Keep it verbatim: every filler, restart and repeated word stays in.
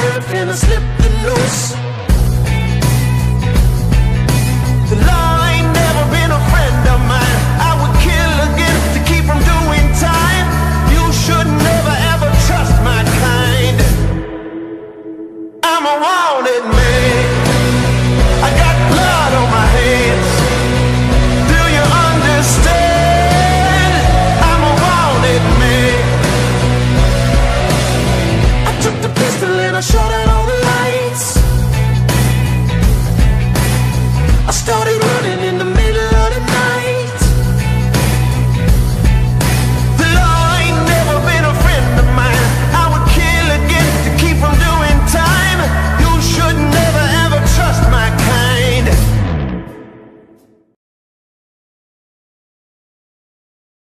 and I slipped the noose. The law ain't never been a friend of mine. I would kill again to keep from doing time. You should never ever trust my kind. I'm a wanted man. I got blood on my hands. Do you understand? I'm a wanted man. I took the pistol and I shot out all the lights. I started running.